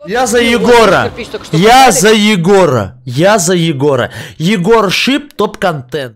Я за Егора. Я за Егора. Я за Егора. Егор Шип, топ-контент.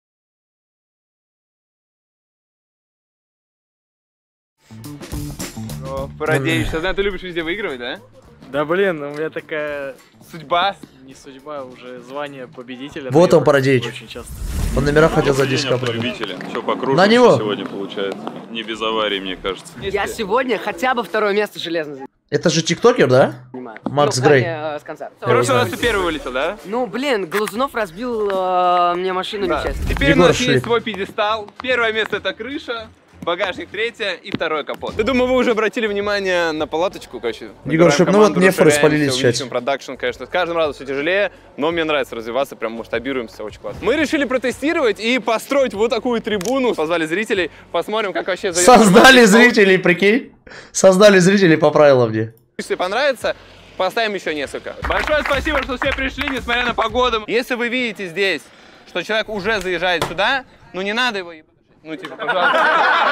Надеюсь, что ты любишь везде выигрывать, да? Да блин, у меня такая судьба. Не судьба, уже звание победителя. Вот он, Парадеич. Очень часто. Он номера хотел за 10 кадров. Все по кругу На него. сегодня получается. Не без аварий, мне кажется. Я сегодня хотя бы второе место железно Это же тиктокер, да? занимаю. Макс Ну, Грей. с конца. Прошлый раз ты первый вылетел, да? Ну, блин, Глазунов разбил мне машину нечестно. Теперь Егор у нас Шип. есть свой пьедестал. Первое место это крыша, багажник третье и второй капот. Я думаю, вы уже обратили внимание на палаточку, короче. Егор Шип, ну вот нефры спалились в чате. Продакшн, конечно, с каждым разом все тяжелее, но мне нравится развиваться, прям масштабируемся, очень классно. Мы решили протестировать и построить вот такую трибуну. Позвали зрителей, посмотрим, как вообще... Создали зрителей, прикинь? Создали зрителей по правилам мне. Если понравится, поставим еще несколько. Большое спасибо, что все пришли, несмотря на погоду. Если вы видите здесь, что человек уже заезжает сюда, ну не надо его ебать. Ну типа, пожалуйста.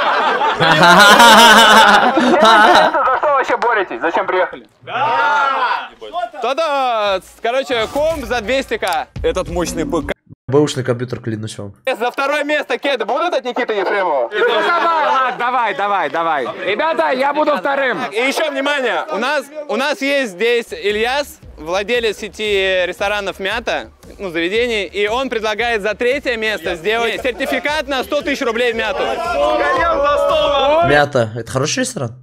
За что вообще боретесь? Зачем приехали? Да! Та-да! Короче, комп за 200к. Этот мощный ПК. Бэушный компьютер, клянусь вам. За второе место кеды будут от Никиты Ефремова? Давай. Ребята, я буду вторым. И еще, внимание, у нас есть здесь Ильяс, владелец сети ресторанов «Мята», ну, заведений, и он предлагает за третье место сделать сертификат на 100 тысяч рублей в «Мяту». Мята. Это хороший ресторан?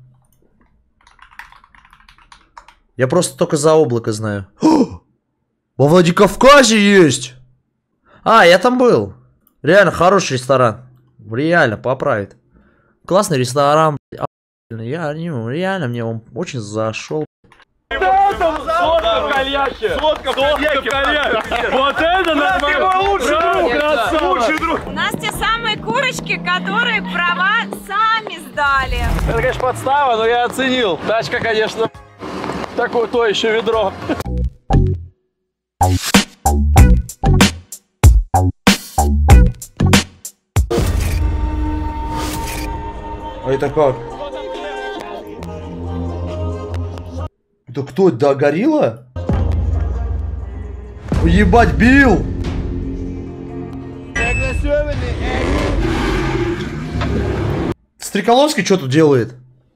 Я просто только за облако знаю. Во Владикавказе есть! А, я там был. Реально хороший ресторан. Реально, поправит. Классный ресторан. Реально, мне он очень зашел. Сотка в кальяке! Сотка в кальяке! Вот это нормально! Лучший друг! У нас те самые курочки, которые права сами сдали. Это, конечно, подстава, но я оценил. Тачка, конечно, такое то еще ведро. А это как? Это кто? Да, горилла? Ебать, бил! Стреколовский что тут делает?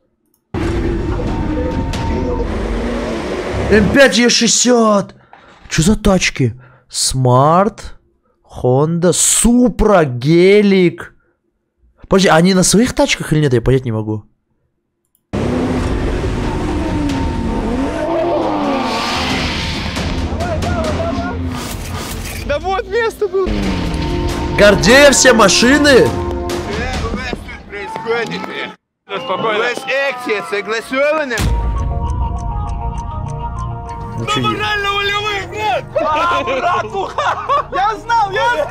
М5Е60! Что за тачки? Смарт, Honda, Супра, Гелик. Подожди, они на своих тачках или нет? Я понять не могу. Да вот место было. Гордеев все машины. Что у вас тут происходит? Спокойно. У вас акция согласована? Я знал!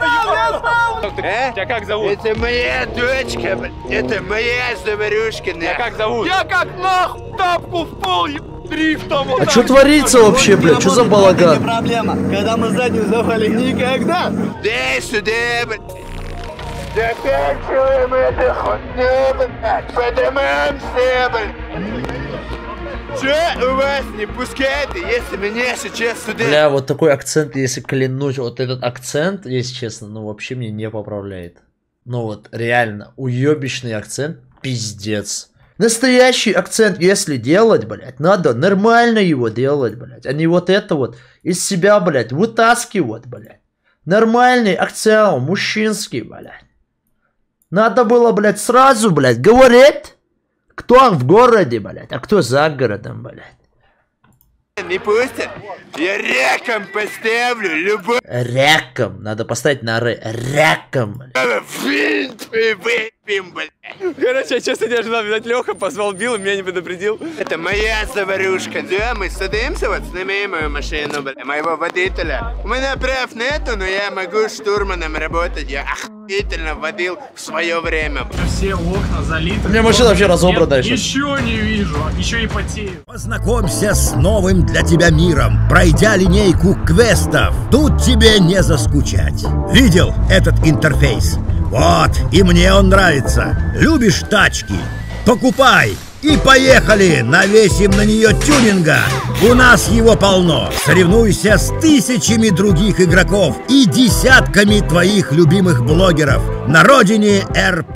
Тебя как зовут? Это моя дочка, блядь. Это моя заварюшка. Тебя как зовут? Я как нахуй тапку в пол дрифтом! А что творится вообще, блядь? Что за балаган? Не проблема. Когда мы заднюю завали, никогда. Дай сюда, блядь. Заканчиваем это хуйню, блядь. По домам все, блядь. Че у вас не пускает, если меня сейчас сюда... Бля, вот такой акцент, если клянусь, вот этот акцент, если честно, ну вообще мне не поправляет. Ну вот, реально, уебищный акцент, пиздец. Настоящий акцент, если делать, блядь, надо нормально его делать, блядь, а не вот это вот из себя, блядь, вытаскивать, блядь. Нормальный акцент, мужчинский, блядь. Надо было, блядь, сразу, блядь, говорить, кто в городе, блядь, а кто за городом, блядь. Не пустят? Я реком поставлю любой... Реком, надо поставить на р. Реком, блядь. Финт и выпьем, блядь. Короче, я честно не ожидал, видать, Леха позвал Билла, меня не предупредил. Это моя заварюшка. Да, мы садимся, вот сними мою машину, блядь, моего водителя. У меня прав нету, но я могу штурманом работать. Я охуительно водил в свое время. Все окна залиты. У меня машина вообще разобранная сейчас. Еще не вижу, еще и потею. Познакомься с новым для тебя миром, пройдя линейку квестов. Тут тебе не заскучать. Видел этот интерфейс? Вот, и мне он нравится. Любишь тачки? Покупай! И поехали! Навесим на нее тюнинга! У нас его полно! Соревнуйся с тысячами других игроков и десятками твоих любимых блогеров на родине РП!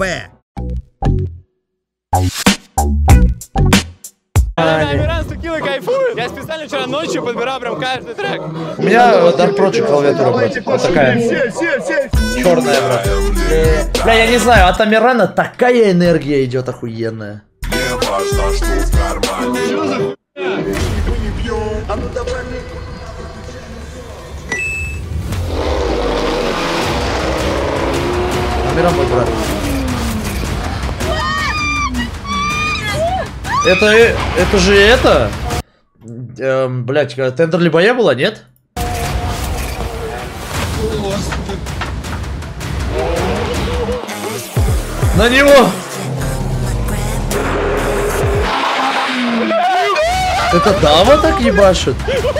Амиран Сукилы кайфует. Я специально вчера ночью подбирал прям каждый трек. У меня Dark Project клавиатура, брат. Вот такая. Черная, брат. Бля, я не знаю, от Амирана такая энергия идет охуенная. Амиран мой брат. Это же это? Блять, Тендерли боя была, нет? На него! Это Дава так ебашит?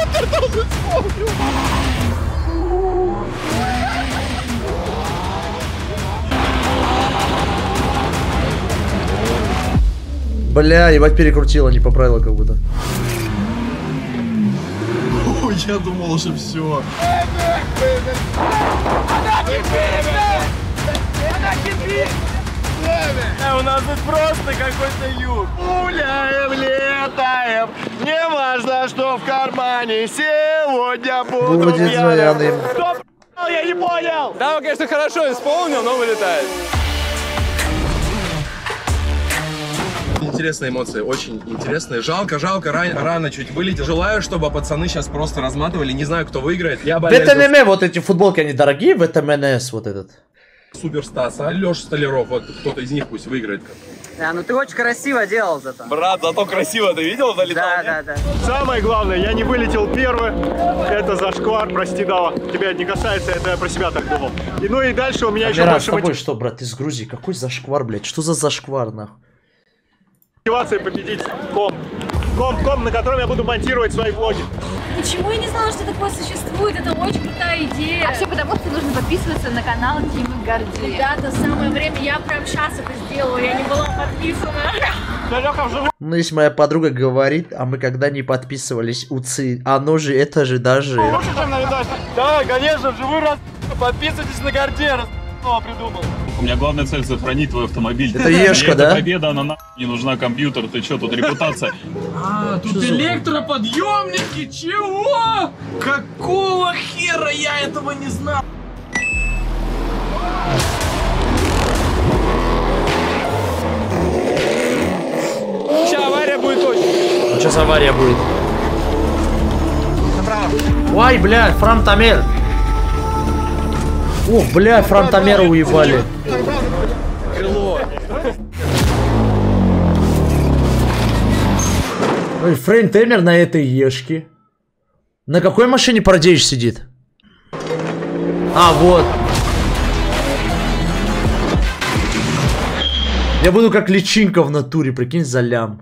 Бля, ебать перекрутила, не поправила как будто. Ой, я думал уже все. У нас тут просто какой-то юг. Гуляем, летаем. Не важно, что в кармане. Сегодня буду пьяным. Что, я не понял? Да, он, конечно, хорошо исполнил, но вылетает. Интересные эмоции, очень интересные. Жалко, рано чуть вылетел. Желаю, чтобы пацаны сейчас просто разматывали. Не знаю, кто выиграет. Я болею. ВТМ, вот эти футболки, они дорогие, ВТМНС вот этот. Суперстас, а Леша Столяров, вот кто-то из них пусть выиграет. Да, ну ты очень красиво делал зато. Брат, зато красиво, ты видел, залетал? Да. Самое главное, я не вылетел первый. Это зашквар, прости, Дава. Тебя не касается, это я про себя так думал. И ну и дальше у меня еще больше с тобой что, брат, ты из Грузии? Какой зашквар, блядь? Что за зашквар, нахуй? Мотивация победить ком, на котором я буду монтировать свои влоги. Почему я не знала, что такое существует? Это очень крутая идея. А все потому, что нужно подписываться на канал Тимы Горди. Ребята, самое время, я прям сейчас это сделала, я не была подписана. Ну, если моя подруга говорит, а мы когда не подписывались, уцы, оно же, это же даже... Да, конечно, вживую раз, подписывайтесь на Горди, придумал. У меня главная цель сохранить твой автомобиль. Это Ешка, да? Победа, она не нужна компьютер, ты чё, тут репутация. А, тут электроподъемники, чего? Какого хера, я этого не знал? Сейчас авария будет точно. Сейчас авария будет. Ой, бля, Франтамер. О, бля, Франтамера уебали. Ой, Франтамер на этой ешке. На какой машине Парадеич сидит? А, вот. Я буду как личинка в натуре, прикинь, за лям.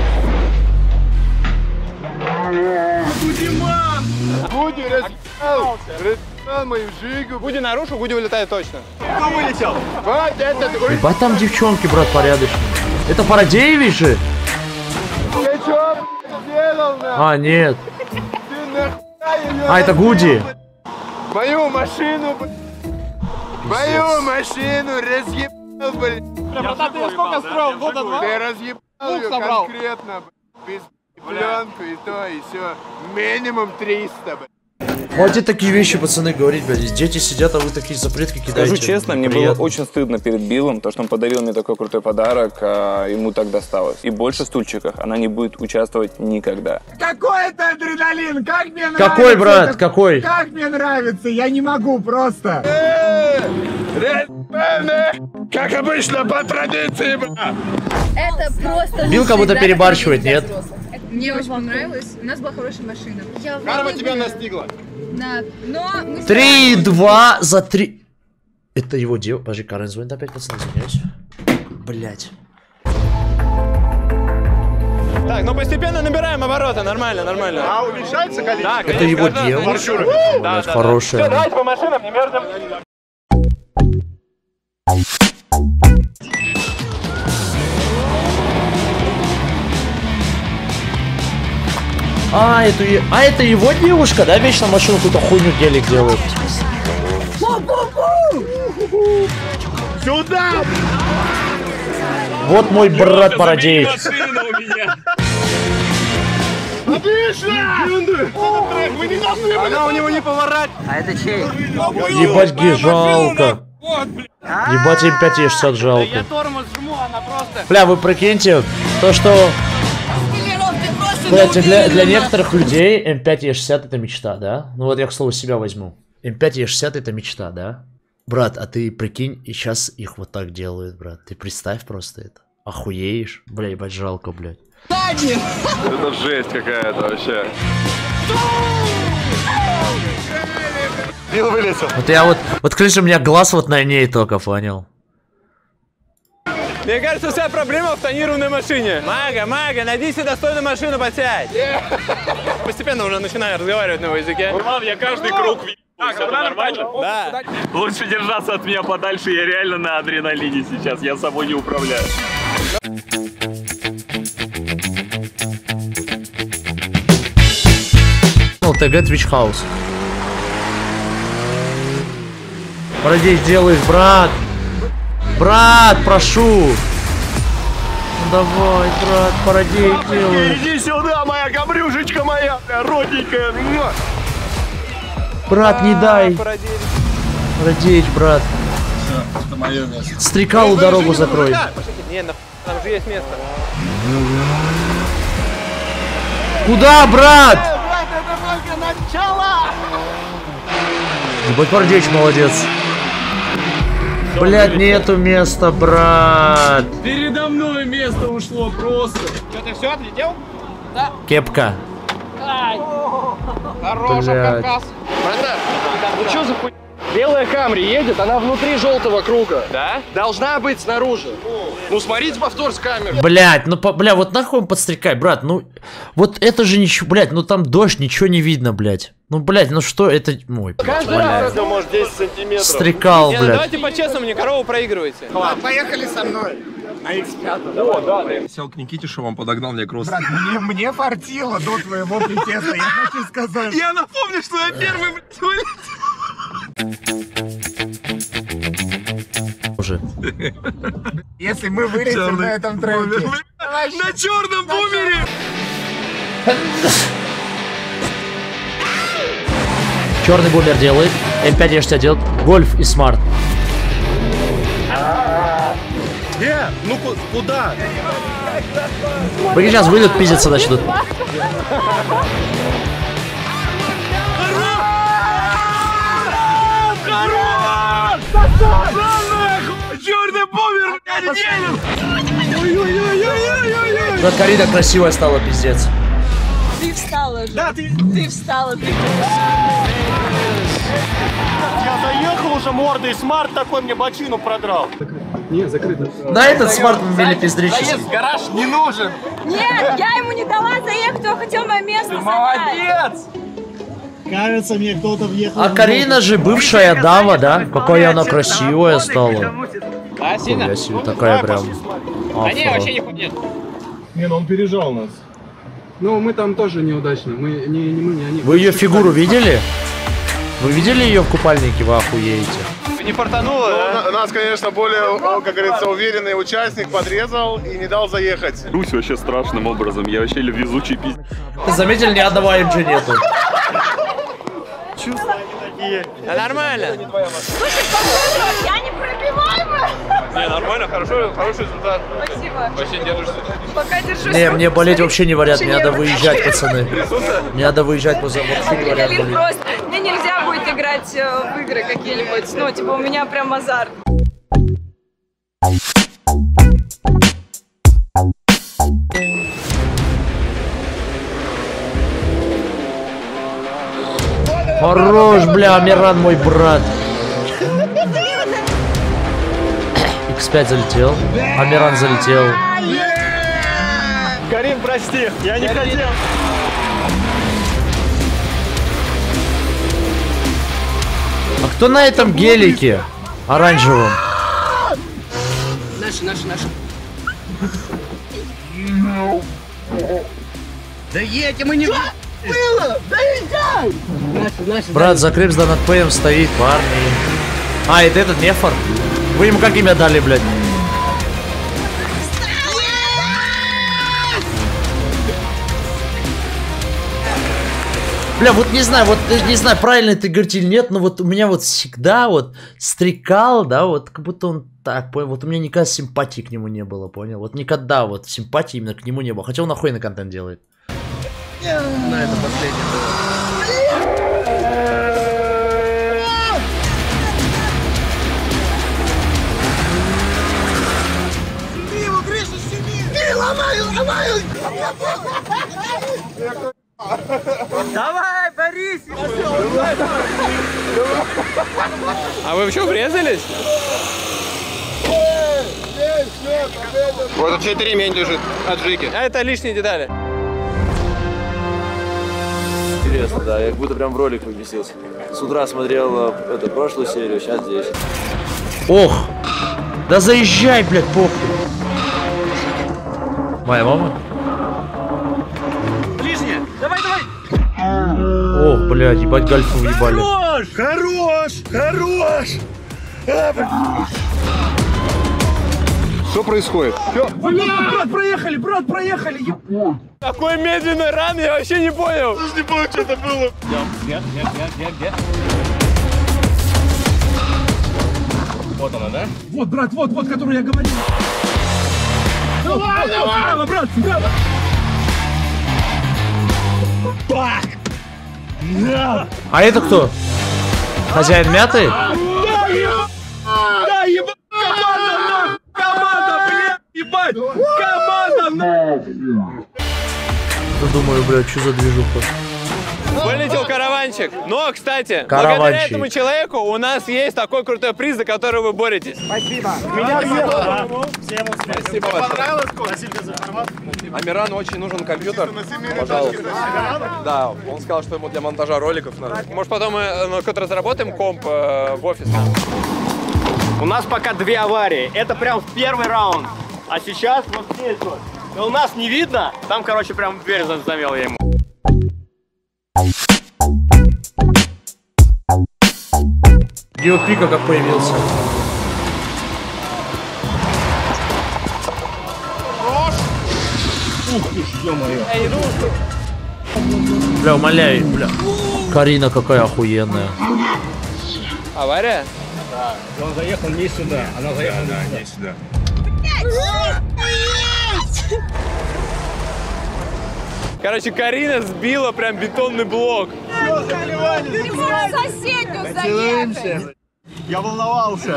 Гуди распал мою жигу. Гуди нарушил, Гуди вылетает точно. Кто вылетел? Вот этот... Ебать там девчонки, брат, порядочные. Это Парадеевич же? Я чё сделал, А, нет. Ты нахуй её... А, это Гуди. Мою машину, мою машину разъебал, блядь. Братан, ты сколько строил? Года два? Ты разъебал её конкретно, без пленку и то, и все. Минимум 300, блядь. Хватит такие вещи, пацаны, говорить, блядь. Здесь дети сидят, а вы такие запретки кидаете. Скажу честно, мне было очень стыдно перед Биллом, то, что он подарил мне такой крутой подарок, а ему так досталось. И больше в стульчиках она не будет участвовать никогда. Какой это адреналин? Как мне нравится? Какой, брат, это... какой? Как мне нравится? Я не могу просто. Как обычно, по традиции, бля. Это просто... Билл как будто перебарщивает, нет? Мне очень понравилось. У нас была хорошая машина. Карма тебя настигла. Да, но... 3, 2 за 3. Это его девушка. Подожди, Карен звонит опять, пацаны, извиняюсь. Блять. Так, ну постепенно набираем обороты, нормально. А уменьшается количество? Да, Это его девушка. Да, хорошая. Все, давайте по машинам, не мерзнем. А, это его девушка, да? Вечно машину какую-то хуйню гелик делает. Сюда! Вот мой брат Парадеич. Отлично! Она у него не поворачивает. А это чей? Ебать, Ги, жалко. Ебать, М5 Е60 жалко. Я тормоз жму, она просто... Бля, вы прикиньте, то что... Блять, для некоторых людей М5 Е60 это мечта, да? Ну вот я, к слову, себя возьму. М5 Е60 это мечта, да? Брат, а ты прикинь, и сейчас их вот так делают, брат. Ты представь просто это. Охуеешь? Бля, ебать, жалко, блядь. Это жесть какая-то вообще. Билл вылетел. Вот я вот конечно, у меня глаз вот на ней только, понял? Мне кажется, вся проблема в тонированной машине. Мага, найди себе достойную машину, подсядь. Постепенно уже начинаю разговаривать на его языке. Урман, я каждый круг это нормально? Да. Лучше держаться от меня подальше, я реально на адреналине сейчас, я собой не управляю. ТГ Twitch House. Парадей, делаешь, брат. Брат, прошу. Ну, давай, брат, Парадей, делаешь. Иди сюда, моя габрюшечка моя, родненькая. Брат, не дай. Парадеич, брат. Все, это мое место. Стрекалу дорогу закрой. Не, там же есть место. Куда, брат? Это только начало. Ебать, Парадеич молодец. Блять, нету места, брат. Передо мной место ушло просто. Что, ты все отлетел? Да. Кепка. Хороший каркас. Братан, ну что за хуй? Белая Камри едет, она внутри желтого круга. Да? Должна быть снаружи. Ну смотрите повтор с камеры. Блять, ну бля, вот нахуй он подстрекай, брат, ну вот это же ничего, блять, ну там дождь, ничего не видно, блять. Ну, блять, ну что это, мой, Каждый раз это может 10 сантиметров. Стрекал, Не, блядь. ну давайте по-честному, не корову проигрывайте. Ладно, поехали со мной. На X5. О, да. Сел к Никитишу, он подогнал мне кросс. Брат, мне фартило до твоего притеста, я хочу сказать. Я напомню, что я первый, блядь, вылетел. Уже. Если мы вылетим на этом треке. На черном бумере. Черный бумер делает, М5 Е60 делает, Гольф и Смарт. Ну куда? Вы сейчас выйдут, пиздиться начнут. Черный бумер, блядь, едет! Но Карина красивая стала, пиздец. Ты встала же. Да, ты встала. Я заехал уже мордой, смарт такой мне бочину продрал. Не, закрыто. На этот смарт мы имели пиздрический. Гараж не нужен. Нет, я ему не дала заехать, он хотел мое место занять. Молодец! Кажется, мне кто-то въехал. А Карина же бывшая дама, да? Какая она красивая стала. А, сильно? Я себе такая прям. Да не, вообще не нет. Не, ну он пережал нас. Ну, мы там тоже неудачно. Мы не они. Вы ее фигуру видели? Вы видели ее в купальнике? Вы охуеете. Не фартануло, да? Нас, конечно, более, как говорится, уверенный участник подрезал и не дал заехать. Русь вообще страшным образом, я вообще везучий пиздец. Ты заметил, ни одного МГ нету. Чувства они такие. Да нормально. Слушай, похоже, я не пробиваемая. Не, нормально, хороший результат. Спасибо. Вообще держишься. Пока держусь. Не, мне болеть вообще не вариант, мне надо выезжать, пацаны. Мне надо выезжать, вообще не вариант Адреналин болеть. просто. Мне нельзя будет играть в игры какие-нибудь. Ну, типа, у меня прям азарт. Хорош, бля, Амиран мой брат. X5 залетел, Амиран залетел. Карин, прости, я не хотел. А кто на этом гелике оранжевом? Наши. Да едем мы не... было? Доезжай! Брат, за Крипс да над ПМ стоит, парни. А, это этот Нефор? Вы ему как имя дали, блядь? Бля, вот не знаю, правильно ты говоришь или нет, но вот у меня вот всегда вот стрекал, да, вот как будто он так, понял, вот у меня никогда симпатии к нему не было, понял? Вот никогда вот симпатии именно к нему не было, хотя он охуенный контент делает. На это последнее было. Сними его, Гриша, сними! Ты ломаю! Давай, Борис! А вы что, врезались? Вот чей-то ремень лежит от Жики. А это лишние детали. Интересно, да, я как будто прям в ролик поместился. С утра смотрел прошлую серию, сейчас здесь. Ох! Да заезжай, блядь, похуй! Моя мама? Ближняя! Давай! Ох, блядь, ебать, гальфу въебали. Хорош! Что происходит? Брат, проехали! Такой медленный ран, я вообще не понял. Даже не понял, что это было. Где? Вот она, да? Вот, брат, вот, который я говорил. Давай! Справа, брат, справа! Бах! А это кто? Хозяин мяты? Да, ебать! Команда, блядь! Ебать! Команда, нахуй! Думаю, блядь, что за движуха? Вылетел караванчик. Но, кстати, Караванчик. благодаря этому человеку у нас есть такой крутой приз, за который вы боретесь. Спасибо. Всем успехов. Спасибо большое. Спасибо за информацию. Амирану очень нужен компьютер. Пожалуйста. Да, он сказал, что ему для монтажа роликов надо. Может, потом мы как-то разработаем комп в офис? У нас пока 2 аварии. Это прям в первый раунд. А сейчас вот здесь вот. Но у нас не видно. Там, короче, прям дверь замел я ему. Геопика как появился. Ух ты ж, ё-моё. Бля, умоляю, бля. Карина какая охуенная. Авария? Да. Он заехал не сюда, она заехала не сюда. Короче, Карина сбила прям бетонный блок. Ты можешь соседнюю заехать. Я волновался.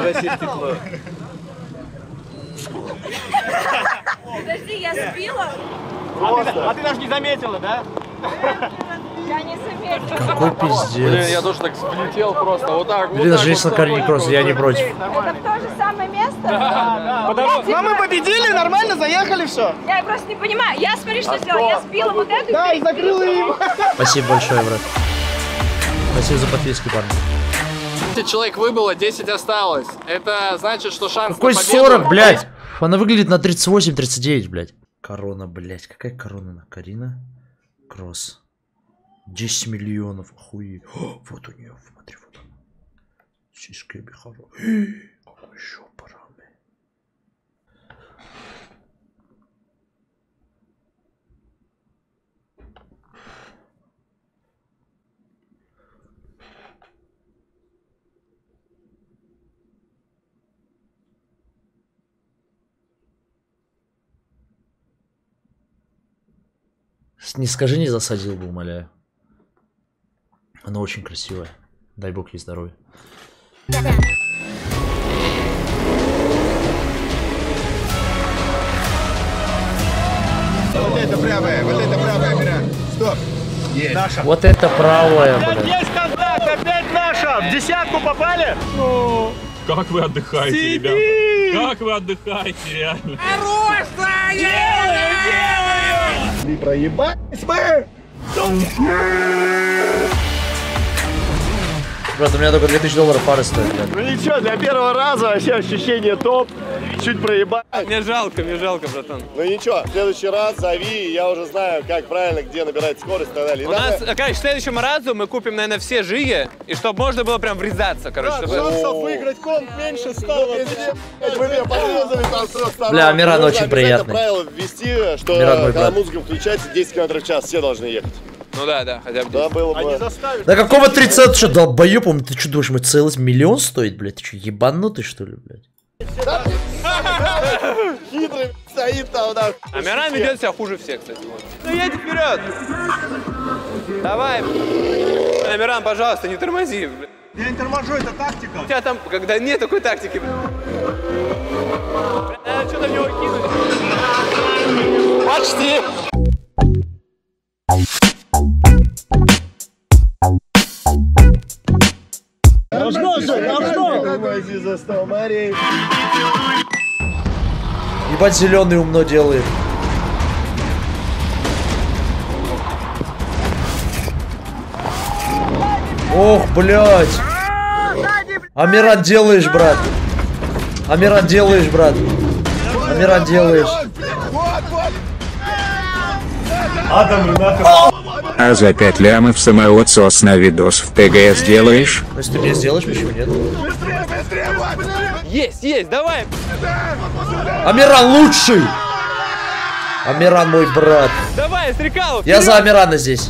Подожди, я сбила? А ты даже не заметила, да? Я не заметила. Какой пиздец. Блин, я тоже так взлетел просто. Вот так. Блин, даже если на Карине просто, я не против. Это в то же самое место? Да. Но мы победили, нормально, заехали, все. Я просто не понимаю. Я смотри, что сделала. Я сбила вот эту. Да, и закрыла им. Спасибо большое, брат. Спасибо за подписки, парни. 10 человек выбыло, 10 осталось. Это значит, что шанс Какой на победу... 40, блядь? Она выглядит на 38-39, блядь. Корона, блядь. Какая корона на Карина? Кросс. 10 миллионов, охуеть. О, вот у нее, смотри, вот она. Сиська бихара. Какой еще парами. Не скажи, не засадил бы, умоляю. Она очень красивая. Дай бог ей здоровья. Вот это правая, Мира. Стоп. Есть. Наша. Вот это правая, блядь. Есть контакт, опять наша. В десятку попали? Ну. Как вы отдыхаете, Сиди! ребята? Как вы отдыхаете, реально? Хорошая! Ты проебать, Брат, у меня только $2000 пары стоит, блядь. Ну ничего, для первого раза вообще ощущение топ. чуть проебать. Мне жалко, братан. Ну ничего, в следующий раз зови, и я уже знаю, как правильно, где набирать скорость и так далее. У нас, короче, в следующем разу мы купим, наверное, все жиги, и чтобы можно было прям врезаться, короче. Да, шансов выиграть комп меньше стало. Вы меня подрезали там просто. Бля, Амиран очень приятный. Правило ввести, что когда музыка включается, 10 км в час все должны ехать. Ну да, хотя бы 10. Да, было бы. Да какого 30? Ты что, долбоёб? Ты что думаешь, мы целый миллион стоит, блядь? Ты что, ебанутый, что ли, блядь? Хитрый стоит там, да. Амиран ведет себя хуже всех, кстати. Ну едь вперед. Давай. Амиран, пожалуйста, не тормози. Я не торможу, это тактика. У тебя там, когда нет такой тактики. Надо что-то в него кинуть. Почти. Должно же, должно. Возьми за 100 Марий. Ебать, зеленый умно делает. Ох, блядь. Амиран делаешь, брат. Амиран делаешь, брат. Амиран делаешь. Адам, Ренатов. А за 5 лямов самоотсос на видос в ТГС делаешь? Если ты мне сделаешь, почему нет? Есть, давай. Амиран лучший. Амиран мой брат. Давай, Стрекалов. Я за Амирана здесь.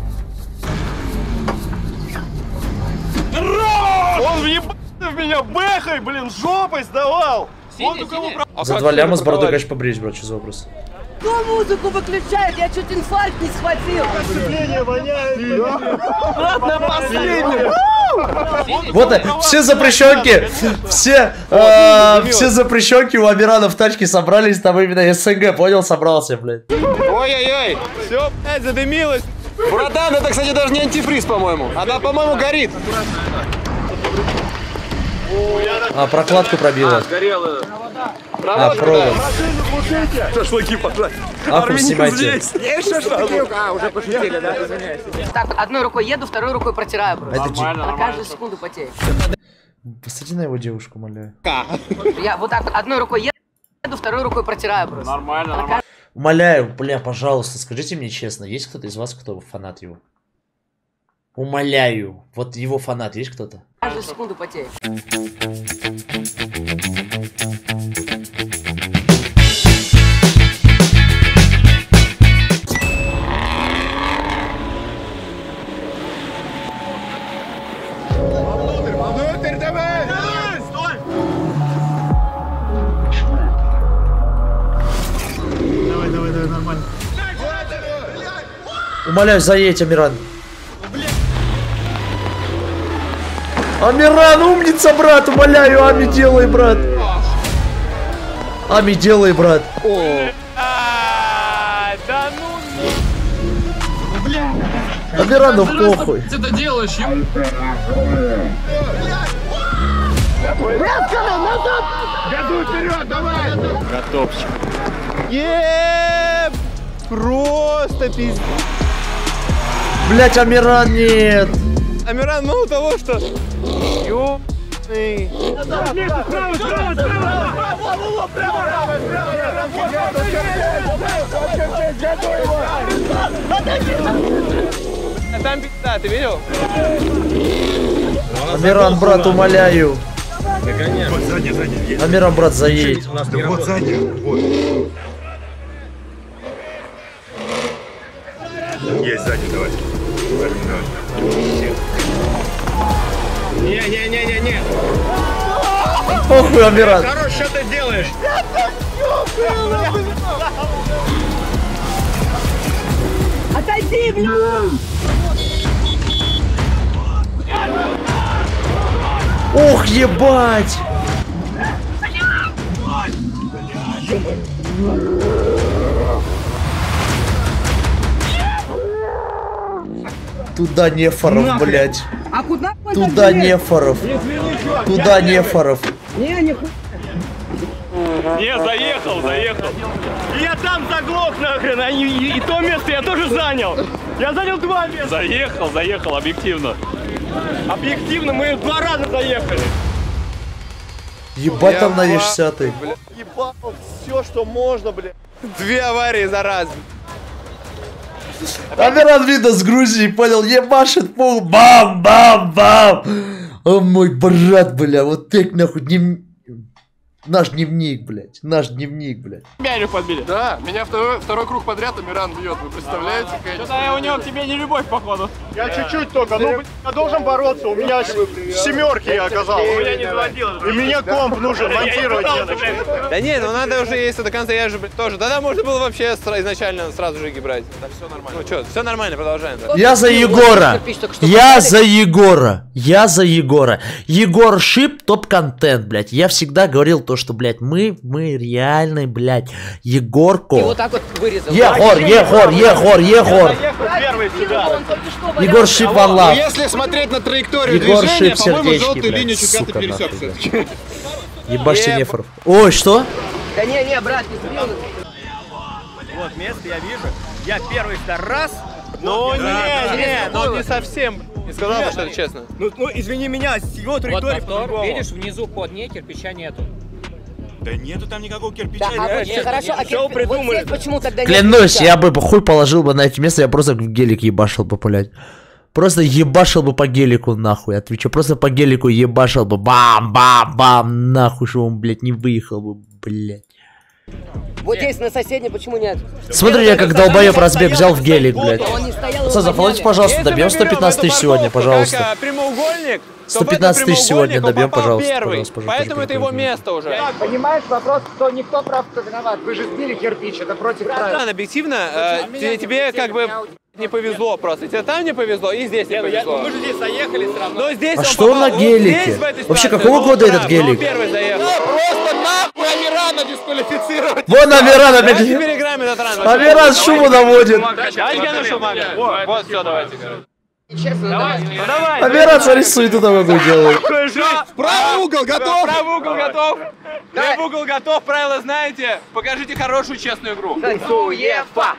Он въебался в меня бэхой, блин, жопой сдавал. За 2 ляма с бородой, конечно, побрить, брат, что за вопрос? Кто музыку выключает? Я чуть инфаркт не схватил. Сцепление воняет. Ладно, последний. Вот все запрещенки, все запрещенки у Амирана в тачке собрались, там именно СНГ, понял, собрался, блядь. Ой-ой-ой, все, блядь, задымилось. Братан, это, кстати, даже не антифриз, по-моему. Она, по-моему, горит. А, прокладку пробила. Сгорела. А, провод. Шашлыки пожрать. Аху снимайте. Есть шашлыки? А, уже пошутили, да? Извиняюсь. Так, одной рукой еду, второй рукой протираю просто. Это каждую секунду потею. Посади на его девушку, умоляю. Я вот так одной рукой еду, второй рукой протираю просто. Нормально. Умоляю, бля, пожалуйста, скажите мне честно, есть кто-то из вас, кто фанат его? Умоляю, вот его фанат, есть кто-то? Каждую секунду потею. Внутрь давай! Стой! Давай, нормально. Умоляю, заедь, Амиран. Амиран, умница, брат, умоляю, Ами, делай, брат. Ами, делай, брат. Да ну... Бля. Амирану похуй. Ты это делаешь, Назад! Году вперед, давай! Готовчик. Еее! Просто пиздец. Блять, Амиран нет. Амиран, мало того, что... Ёбаный. А там пизда, ты видел? Амиран, брат, умоляю. Вот задний. Амиран, брат, заедь. Вот задний. Вот. Есть задний, давай. Не. Охуй, Амиран. Хорош, что ты делаешь? Отойди, блин! Ох, ебать! Туда нефоров, блядь. А куда? Туда нефоров. Туда нефоров. Не. Не, заехал. Я там заглох нахрен, и то место я тоже занял. Я занял 2 места. Заехал, объективно. Объективно мы 2 раза заехали. Ебать, там наешься ты. Ебал все, что можно, блядь. 2 аварии за раз. Амиран видно с Грузии, понял, ебашит пол, бам-бам-бам. О мой брат, бля, вот так нахуй наш дневник, блядь, Меня подбили. Да, меня второй круг подряд Амиран бьет, вы представляете? Что-то у него к тебе не любовь, походу. Я чуть-чуть только, ну, я должен бороться, у меня в 7-ке я оказался. У меня не заводил. И мне комп нужен, монтировать не на что. Да не, ну надо уже, если до конца, я же, блядь, тоже. Тогда можно было вообще изначально сразу жиги брать. Да все нормально. Ну что, все нормально, продолжаем. Да. Я за Егора. Я за Егора. Егор Шип топ-контент, блядь. Я всегда говорил то, что, блядь, мы реальный, блядь, Егорку. И вот так вот вырезал. Егор. Егор Шип ван лав. Если смотреть на траекторию Егор движения, Шип по-моему, сердечки, желтую блядь, линию чуть-то сука, пересек нахуй, все-таки. Ебашьте нефоров. Ой, что? Да не, брат, не сбил. Вот место я вижу. Я первый раз. Ну не совсем. Не сказал бы, что это честно. Ну извини меня, с его траектории по-другому. Видишь, внизу под ней кирпича нету. Да нету там никакого кирпича. Хорошо, а что придумали? Почему тогда Клянусь, я бы хуй положил бы на эти места, я просто в гелик ебашил бы, блядь. Просто ебашил бы по гелику, нахуй, отвечу. Просто по гелику ебашил бы, бам-бам-бам, нахуй, что он, блядь, не выехал бы, блядь. Вот здесь на соседней, почему нет? Смотри, я как долбоёб разбег взял в гелик, блядь. Пацаны, зафолловите, пожалуйста, добьем 115 тысяч сегодня, пожалуйста. Прямоугольник. 115 тысяч сегодня добьем, пожалуйста. Поэтому это его место уже. Понимаешь, вопрос, кто никто прав, кто виноват. Вы же сбили кирпич, это против правил. Да, объективно, тебе как бы не повезло просто. Тебе там не повезло и здесь не повезло. Мы же здесь заехали все равно. Но здесь а что на гелике? Вообще, какого года этот гелик? Первый заехал. Просто нахуй Амирана дисквалифицировать. Вон Амиран опять. Переиграем этот ран. Амиран шуму наводит. Давайте я ношу маме. Вот, все, давайте. Честно, давай. Амиран, смотри, суету там какую делает. Правый угол готов. Правый угол готов. Левый угол готов. Правила знаете. Покажите хорошую, честную игру. Суефа!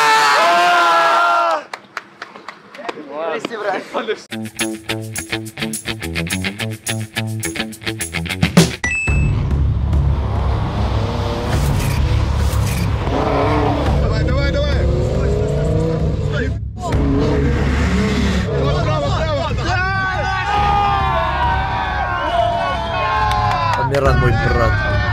Давай. Амиран мой брат.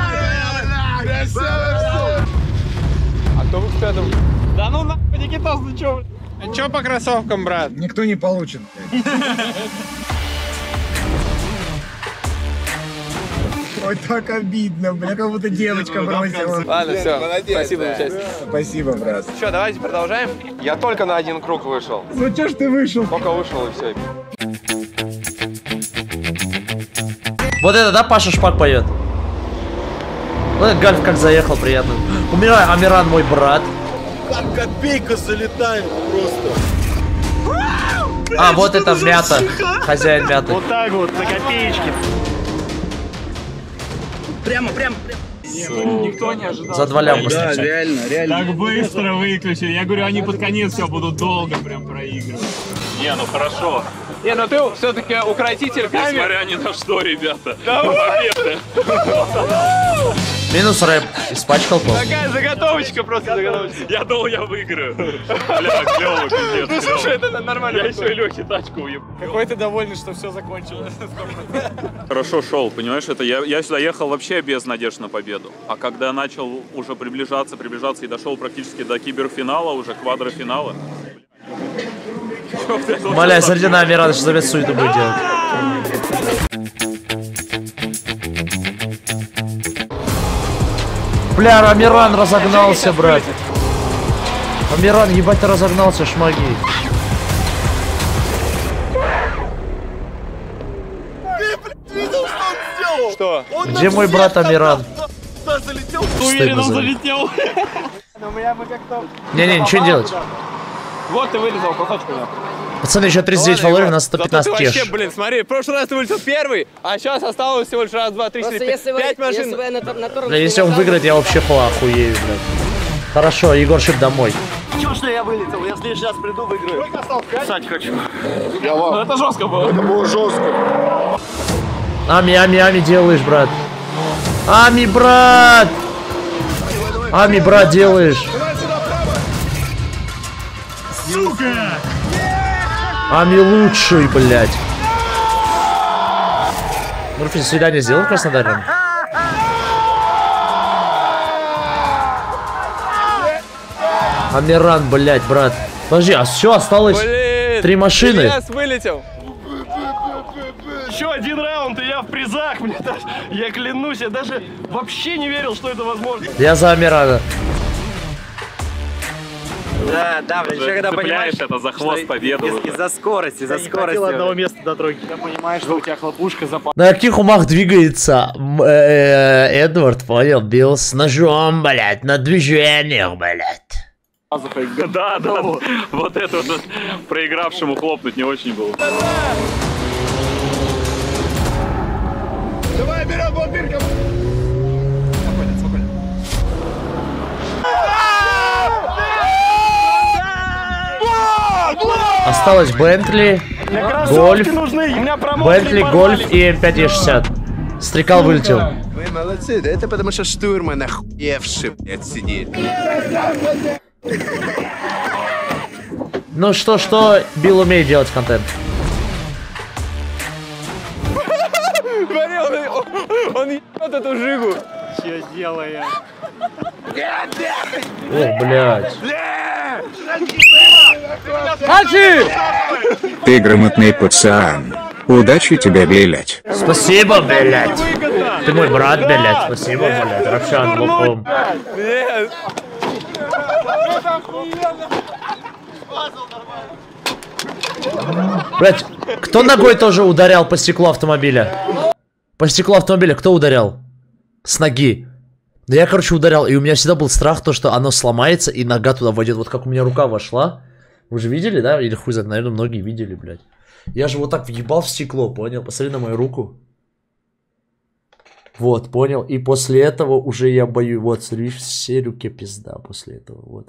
А кто вы в пятом? Да ну нахуй, Никитос, ну чё? Чё по кроссовкам, брат? Никто не получит. Ой, так обидно, бля, как будто девочка бросила. Ладно, все. Спасибо за участие. Спасибо, брат. Что, давайте продолжаем. Я только на один круг вышел. Ну чё ж ты вышел? Только вышел и все. Вот это, да, Паша Шпак поет? Вот этот Гальф как заехал, приятно. У меня Амиран мой брат. Как копейка залетает просто. А, вот это мята. Хозяин мяты. Вот так вот, на копеечки. Прямо. Никто не ожидал. За 2 ляма. Да, реально. Так быстро выключили. Я говорю, они под конец все будут долго прям проигрывать. Не, ну хорошо. Не, ну ты все-таки укротитель камер. Несмотря ни на что, ребята. Победа. Минус рэп. Испачкал пол. Такая заготовочка, просто заготовочка. Я думал, я выиграю. Бля, клево, пиздец. Ну слушай, это нормально. Я еще и Лехе тачку уебал. Какой ты довольный, что все закончилось. Хорошо шел, понимаешь, это я сюда ехал вообще без надежд на победу. А когда начал уже приближаться и дошел практически до киберфинала, уже квадрофинала. Моля, смотри на Амирана, что за суету будет делать. Бля, Амиран разогнался, брат. Амиран, ебать, ты разогнался, шмаги. Ты, блядь, видел, что он сделал? Что? Где мой брат Амиран? Залетел. Уверен, он залетел. Не-не, ничего не делать. Вот ты вылезал, кусочку. Пацаны, еще 39 фолловеров, на 115 кеш. кеш. Вообще, блин, смотри, в прошлый раз ты вылетел первый, а сейчас осталось всего лишь раз, два, три, четыре, пять машин. Бля, если он выиграет, я вообще охуею, блядь. Хорошо, Егор Шип домой. Чего, что я вылетел? Я в следующий раз приду, выиграю. Писать хочу. Ну это жестко было. Это было жестко. Ами делаешь, брат. Ами, брат! Ами, брат, делаешь? Сука! Ами лучший, блядь. Мурфи, свидание сделал в Краснодаре? Амиран, блядь, брат. Подожди, а все, осталось 3 машины. Ильяс вылетел. Еще один раунд, и я в призах. Мне даже, я клянусь, я даже вообще не верил, что это возможно. Я за Амирана. Да, блин, еще когда понимаешь, это за хвост победы. Из-за скорости, из-за скорости. Одного места до тройки. Я понимаю, что у тебя хлопушка запала. На каких умах двигается Эдвард, понял? Бил с ножом, блядь, на движениях, блядь. Да, вот это вот проигравшему хлопнуть не очень было. Давай, берем бомбирка! Спокойно, спокойно. Осталось Бентли, Гольф, Бентли, Гольф и М5Е60. Стрекал вылетел. Вы молодцы, да это потому что штурман охуевший, блядь, сидит. Ну что, Билл умеет делать контент. Смотри, он ебет эту жигу. Че делаю? Ох, блядь. Ты грамотный пацан. Удачи тебе, блядь. Спасибо, блядь. Ты мой брат, блядь. Спасибо, блядь. Равшан, лопом. Блядь, кто ногой тоже ударял по стеклу автомобиля? По стеклу автомобиля кто ударял? С ноги. Да я, короче, ударял, и у меня всегда был страх, то, что оно сломается, и нога туда войдет. Вот как у меня рука вошла. Вы же видели, да? Или хуй знает, наверное, многие видели, блядь. Я же вот так въебал в стекло, понял? Посмотри на мою руку. Вот, понял? И после этого уже я боюсь. Вот, смотри, все руки пизда после этого, вот.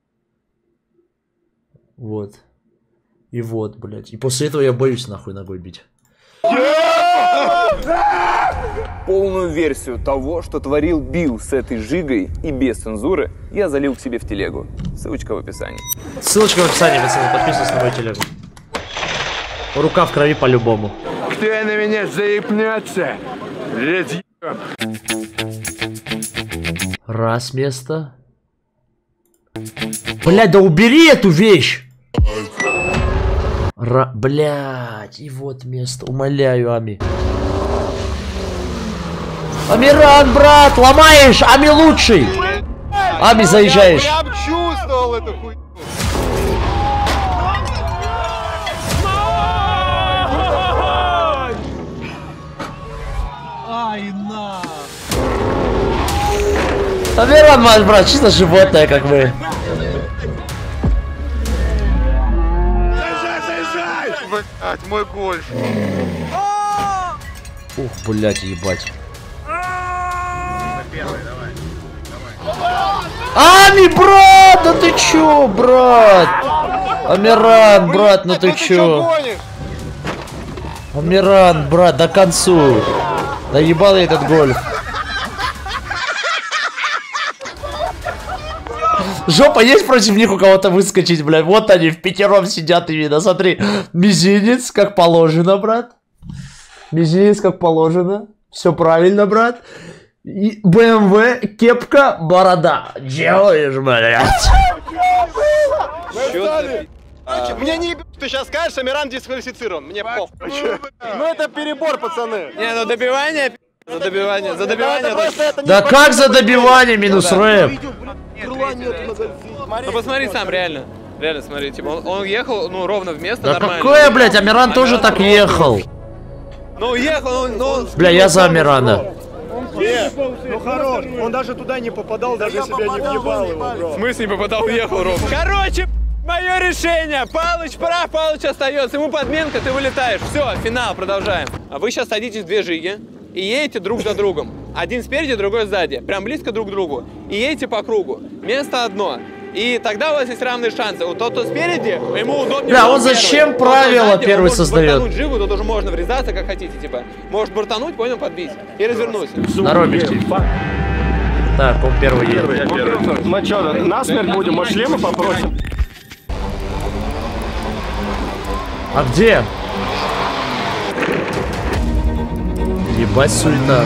Вот. И вот, блядь. И после этого я боюсь нахуй ногой бить. Полную версию того, что творил Билл с этой жигой и без цензуры, я залил к себе в телегу. Ссылочка в описании. Ссылочка в описании, пацаны, подписывайтесь на мою телегу. Рука в крови по-любому. Кто на меня заебнется? Раз место. Блядь, да убери эту вещь! Блядь, и вот место. Умоляю, Ами. Амиран, брат, ломаешь! Ами лучший! Ами, заезжаешь. Я чувствовал эту хуйню. Ай, на! Амиран, мой брат, чисто животное, как мы. Блять, мой гольф. Ух, блять, ебать. Ами, брат, да ты чё, брат? Амиран, брат, ну ты чё? Амиран, брат, до концу. Да ебал я этот гольф. Жопа есть против них у кого-то выскочить, блядь? Вот они в пятером сидят именно, смотри. Мизинец, как положено, брат. Мизинец, как положено. Все правильно, брат. И БМВ, кепка, борода. Делаешь, блядь. Мне не ебет, ты сейчас скажешь, Амиран дисквалифицирован. Мне похуй. Ну это перебор, пацаны. Не, ну добивание, за добивание, за добивание. Да как за добивание минус рэп? Ну посмотри сам, реально. Реально, смотри, типа, он ехал, ну, ровно в место, Да нормально. какое, блядь, Амиран тоже так ехал. Ну, ехал, ну... Бля, я за Амирана. Ну хорош, он даже туда не попадал, даже если бы я не въебал его, бро. В смысле не попадал, ехал ровно? Короче, мое решение. Палыч прав, Палыч остается. Ему подменка, ты вылетаешь. Все, финал, продолжаем. А вы сейчас садитесь в две жиги и едете друг за другом. Один спереди, другой сзади. Прям близко друг к другу. И едете по кругу. Место одно. И тогда у вас есть равные шансы. Вот тот, кто спереди, ему удобнее. Бля, он зачем правила первый создает? Может живу, тут уже можно врезаться, как хотите, типа. Может бортануть, понял, подбить. И развернуть. На робите. Так, он первый едет. Мы что, насмерть будем? Может, шлемы попросим? А где? Ебать суета.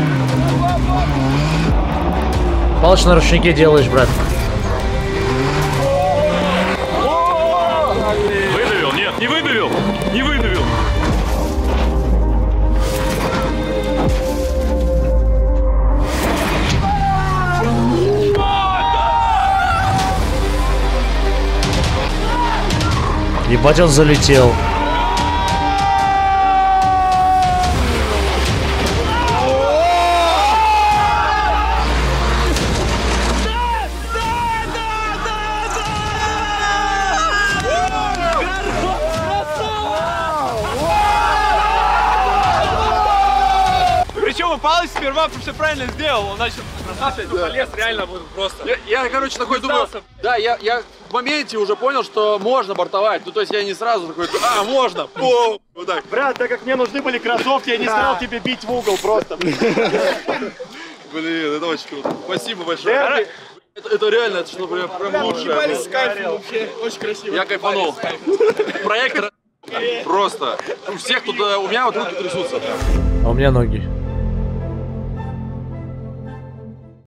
Палыч на ручнике делаешь, брат. Выдавил? Нет, не выдавил! Не выдавил! Ебать, он залетел. Причем Палыч сперва все правильно сделал, он начал бросаться, полез реально просто. Я, короче, такой думаю, да, я в моменте уже понял, что можно бортовать. Ну, то есть я не сразу такой, можно. Вот так. Брат, так как мне нужны были кроссовки, я не стал тебе бить в угол просто. Блин, это очень круто. Спасибо большое. Это реально, это что прям лучшее. С кайфом вообще, очень красиво. Я кайфанул. Проектор просто. У всех тут, у меня вот руки трясутся. А у меня ноги.